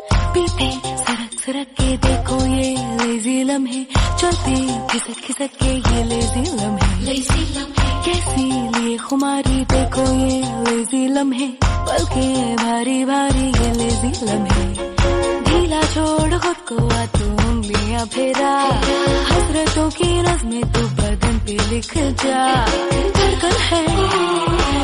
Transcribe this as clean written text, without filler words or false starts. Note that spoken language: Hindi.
पीछे सरक सरक के देखो ये लेजी लम्हे, चलते खिसक खिसक के ये लेजी लम्हे, कैसी लिए खुमारी देखो ये लेजी लम्हे, बल्कि भारी भारी ये लेजी लम्हे, ढीला छोड़ खुद को आ तू उंगलियां फेरा, हसरतों की नज़्में तू बदन पे लिख जा, धड़कन है